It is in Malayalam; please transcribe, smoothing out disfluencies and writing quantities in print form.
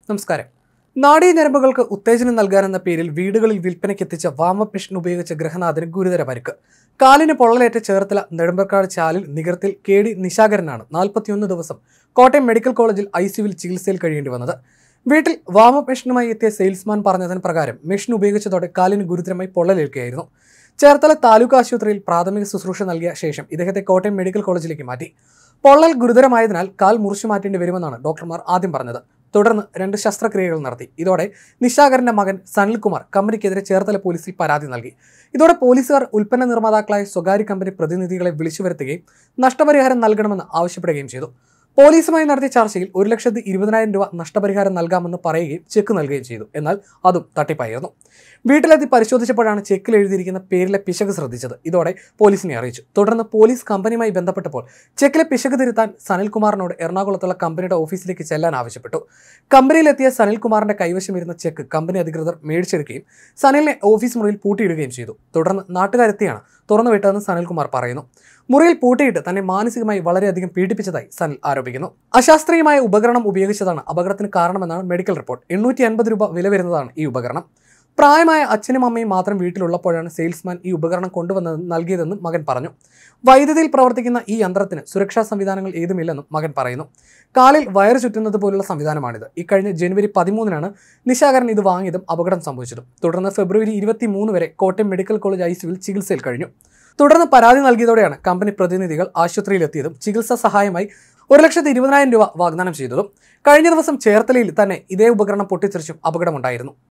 നമസ്കാരം. നാഡീഞരമ്പുകൾക്ക് ഉത്തേജനം നൽകാനെന്ന പേരിൽ വീടുകളിൽ വിൽപ്പനയ്ക്കെത്തിച്ച വാമപ്പ് മെഷീൻ ഉപയോഗിച്ച ഗൃഹനാഥന് ഗുരുതര പരിക്ക്. കാലിന് പൊള്ളലേറ്റ ചേർത്തല നെടുമ്പക്കാട് ചാലിൽ നികർത്തിൽ KD നിശാകരനാണ് 41 ദിവസം കോട്ടയം മെഡിക്കൽ കോളേജിൽ ICUവിൽ ചികിത്സയിൽ കഴിയേണ്ടി വന്നത്. വീട്ടിൽ വാമപ്പ് മെഷീനുമായി എത്തിയ സെയിൽസ്മാൻ പറഞ്ഞതിന് പ്രകാരം മെഷീൻ ഉപയോഗിച്ചതോടെ കാലിന് ഗുരുതരമായി പൊള്ളലേൽക്കുകയായിരുന്നു. ചേർത്തല താലൂക്ക് ആശുപത്രിയിൽ പ്രാഥമിക ശുശ്രൂഷ നൽകിയ ശേഷം ഇദ്ദേഹത്തെ കോട്ടയം മെഡിക്കൽ കോളേജിലേക്ക് മാറ്റി. പൊള്ളൽ ഗുരുതരമായതിനാൽ കാൽ മുറിച്ചു മാറ്റേണ്ടി വരുമെന്നാണ് ഡോക്ടർമാർ ആദ്യം പറഞ്ഞത്. തുടർന്ന് 2 ശസ്ത്രക്രിയകൾ നടത്തി. ഇതോടെ നിശാകരന്റെ മകൻ സനിൽകുമാർ കമ്പനിക്കെതിരെ ചേർത്തല പോലീസിൽ പരാതി നൽകി. ഇതോടെ പോലീസുകാർ ഉൽപ്പന്ന നിർമ്മാതാക്കളായ സ്വകാര്യ കമ്പനി പ്രതിനിധികളെ വിളിച്ചു വരുത്തുകയും നഷ്ടപരിഹാരം നൽകണമെന്ന് ആവശ്യപ്പെടുകയും ചെയ്തു. പോലീസുമായി നടത്തിയ ചർച്ചയിൽ 1,20,000 രൂപ നഷ്ടപരിഹാരം നൽകാമെന്ന് പറയുകയും ചെക്ക് നൽകുകയും ചെയ്തു. എന്നാൽ അതും തട്ടിപ്പായിരുന്നു. വീട്ടിലെത്തി പരിശോധിച്ചപ്പോഴാണ് ചെക്കിൽ എഴുതിയിരിക്കുന്ന പേരിലെ പിശക് ശ്രദ്ധിച്ചത്. ഇതോടെ പോലീസിനെ അറിയിച്ചു. തുടർന്ന് പോലീസ് കമ്പനിയുമായി ബന്ധപ്പെട്ടപ്പോൾ ചെക്കിലെ പിശക് തിരുത്താൻ സനിൽകുമാറിനോട് എറണാകുളത്തുള്ള കമ്പനിയുടെ ഓഫീസിലേക്ക് ചെല്ലാൻ ആവശ്യപ്പെട്ടു. കമ്പനിയിലെത്തിയ സനിൽകുമാറിന്റെ കൈവശമിരുന്ന ചെക്ക് കമ്പനി അധികൃതർ മേടിച്ചെടുക്കുകയും സനിലിനെ ഓഫീസ് മുറിയിൽ പൂട്ടിയിടുകയും ചെയ്തു. തുടർന്ന് നാട്ടുകാരെത്തിയാണ് തുറന്നുവിട്ടതെന്ന് സനിൽകുമാർ പറയുന്നു. മുറിയിൽ പൂട്ടിയിട്ട് തന്നെ മാനസികമായി വളരെയധികം പീഡിപ്പിച്ചതായി സനിൽ ആരോപിക്കുന്നു. അശാസ്ത്രീയമായ ഉപകരണം ഉപയോഗിച്ചതാണ് അപകടത്തിന് കാരണമെന്നാണ് മെഡിക്കൽ റിപ്പോർട്ട്. 850 രൂപ വില വരുന്നതാണ് ഈ ഉപകരണം. പ്രായമായ അച്ഛനും അമ്മയും മാത്രം വീട്ടിലുള്ളപ്പോഴാണ് സെയിൽസ്മാൻ ഈ ഉപകരണം നൽകിയതെന്ന് മകൻ പറഞ്ഞു. വൈദ്യുതിയിൽ പ്രവർത്തിക്കുന്ന ഈ യന്ത്രത്തിന് സുരക്ഷാ സംവിധാനങ്ങൾ ഏതുമില്ലെന്നും മകൻ പറയുന്നു. കാലിൽ വയറ് ചുറ്റുന്നത് പോലുള്ള സംവിധാനമാണിത്. ഇക്കഴിഞ്ഞ ജനുവരി 13-നാണ് നിശാകരൻ ഇത് വാങ്ങിയതും അപകടം സംഭവിച്ചതും. തുടർന്ന് ഫെബ്രുവരി 23 വരെ കോട്ടയം മെഡിക്കൽ കോളേജ് ICUവിൽ ചികിത്സയിൽ കഴിഞ്ഞു. തുടർന്ന് പരാതി നൽകിയതോടെയാണ് കമ്പനി പ്രതിനിധികൾ ആശുപത്രിയിലെത്തിയതും ചികിത്സാ സഹായമായി 1,20,000 രൂപ വാഗ്ദാനം ചെയ്തതും. കഴിഞ്ഞ ദിവസം ചേർത്തലയിൽ തന്നെ ഇതേ ഉപകരണം പൊട്ടിത്തെറിച്ചും അപകടമുണ്ടായിരുന്നു.